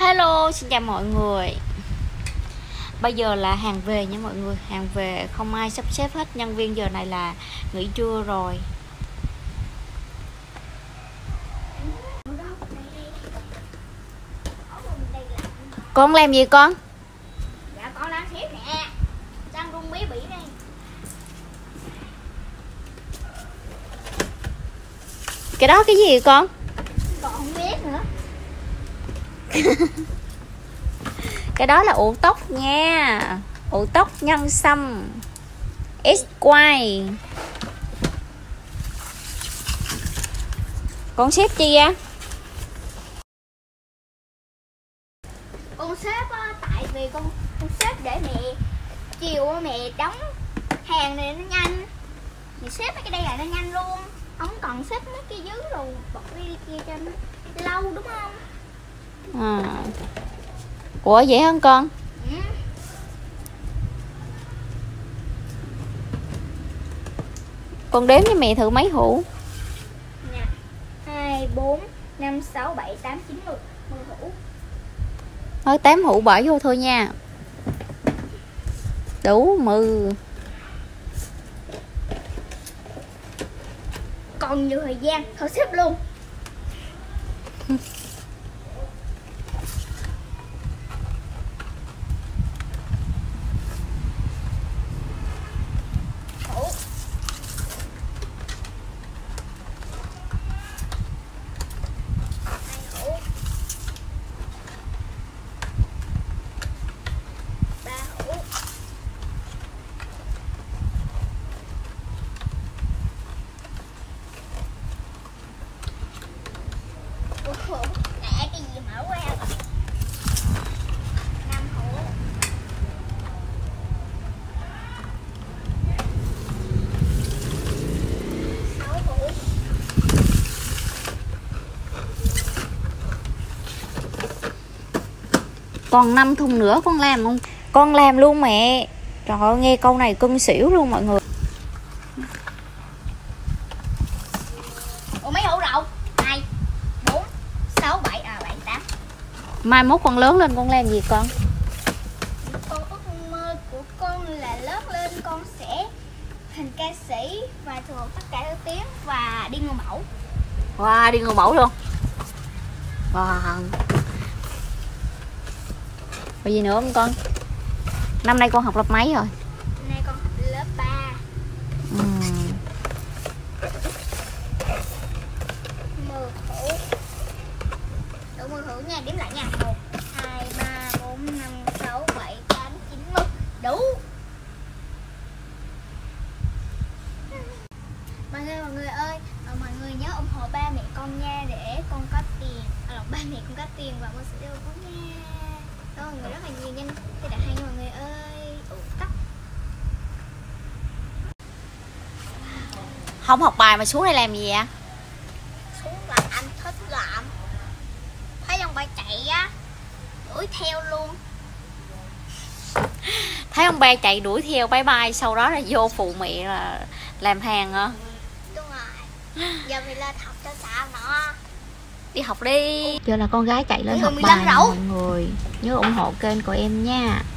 Hello, xin chào mọi người. Bây giờ là hàng về nha mọi người. Hàng về không ai sắp xếp hết. Nhân viên giờ này là nghỉ trưa rồi. Con làm gì con? Dạ con đang xếp nè. Đang rung bí bỉ đây. Cái đó cái gì con? Con không biết nữa. Cái đó là ủ tóc nha. Ủ tóc nhân sâm XY. Con xếp chi ra? Con xếp á, tại vì con xếp để mẹ chiều mẹ đóng hàng này nó nhanh. Mẹ xếp mấy cái đây là nó nhanh luôn. Không cần xếp mấy cái dưới rồi bỏ đi kia cho nó lâu đúng không? À. Ủa vậy hả con? Ừ. Con đếm với mẹ thử mấy hũ. Nè, 2, 4, 5, 6, 7, 8, 9, 10 hũ. Thôi 8 hũ bỏ vô thôi nha. Đủ 10. Còn nhiều thời gian, thôi xếp luôn. Hũ. Hũ. 3 hũ. 4 hũ. Nè cái gì mở qua rồi. 5 hũ. 6 hũ. Còn 5 thùng nữa con làm không? Con làm luôn mẹ. Trời ơi nghe câu này cưng xỉu luôn mọi người. Ủa mấy hũ rậu? 2, 4, 6, 7, 7, 8. Mai mốt con lớn lên con làm gì con? Con ước mơ của con là lớn lên con sẽ thành ca sĩ và thuộc tất cả các tiếng và đi người mẫu. Wow, đi người mẫu luôn. Wow. Có gì nữa không con? Năm nay con học lớp mấy rồi? Hôm nay con học lớp 3. Ừ. 10 hũ. Đủ 10 hũ nha, đếm lại nha. 1, 2, 3, 4, 5, 6, 7, 8, 9, 10. Đủ. Mọi người ơi, mọi người nhớ ủng hộ ba mẹ con nha để con có tiền. Ba mẹ con có tiền và con sẽ đưa con nha. Cảm ơn mọi người rất là nhiều nha. Thế đã hay nha mọi người ơi. Tắt. Không học bài mà xuống đây làm gì vậy? Xuống làm anh thích làm. Thấy ông ba chạy á, đuổi theo luôn. Thấy ông ba chạy đuổi theo bye bye. Sau đó là vô phụ mẹ là làm hàng hả? Đúng rồi. Giờ mình lên học cho sao nó. Đi học đi. Giờ là con gái chạy lên Mọi học người bài 15 nè rổ. mọi người. Nhớ ủng hộ kênh của em nha.